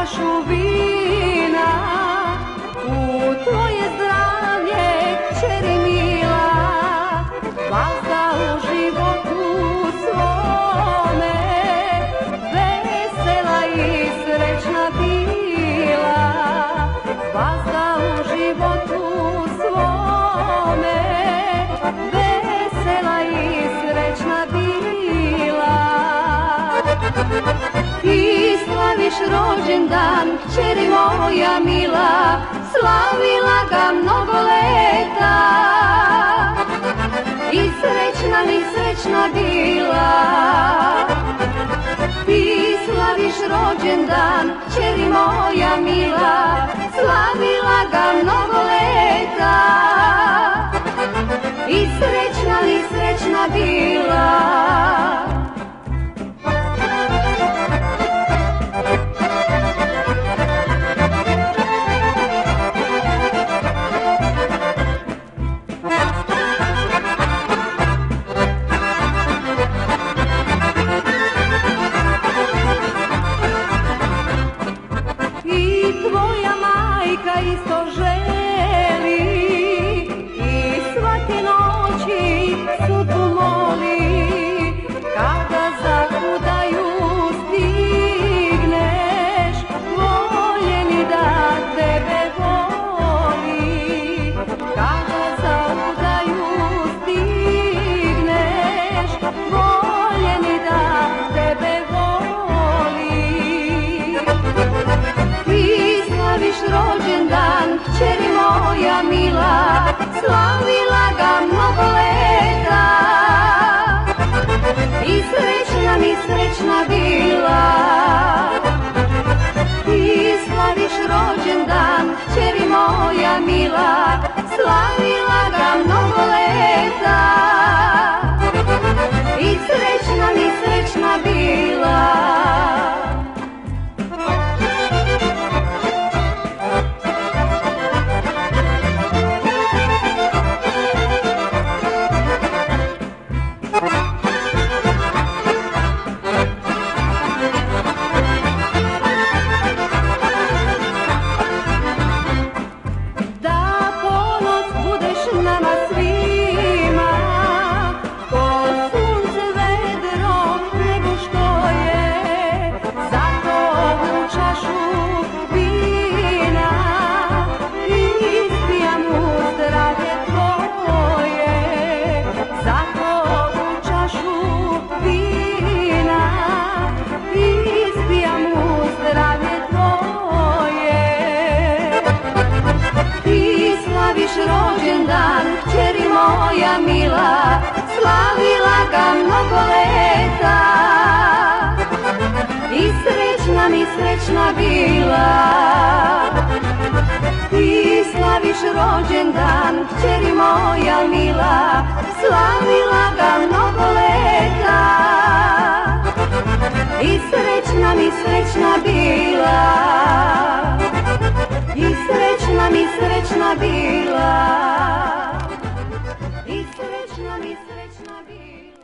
čašu vina, u tvoje zdravlje, kćeri mila, vazda u životu svome, vesela i srećna bila, vazda u životu svome, vesela i srećna bila. Ti slaviš rođendan, kćeri moja mila, slavila ga mnogo leta i srećna mi srećna bila. Ti slaviš rođendan, kćeri moja mila, slavila ga mnogo leta i srećna mi srećna bila. I tvoja majka isto želi i svake noći sudbu moli, kada za udaju stigneš, voljeni da tebe voli. Kada za udaju stigneš, voljeni da tebe voli. Ti slaviš rođendan, kćeri moja mila, slavila ga mnogo leta i srećna mi srećna bila. Ti slaviš rođendan, kćeri moja mila, slavila ga mnogo leta i srećna mi srećna bila. Nama svima, ko sunce, vedro, nego što je, zato ovu čašu vina ispijam u zdravlje tvoje. Zato ovu čašu vina ispijam u zdravlje tvoje. Ti slaviš rođendan, kćeri moja mila, slavila ga mnogo leta i srećna mi srećna bila. Ti slaviš rođendan, kćeri moja mila, slavila ga mnogo leta i srećna mi srećna bila. I srećna mi srećna bila. I srećna mi srećna bila.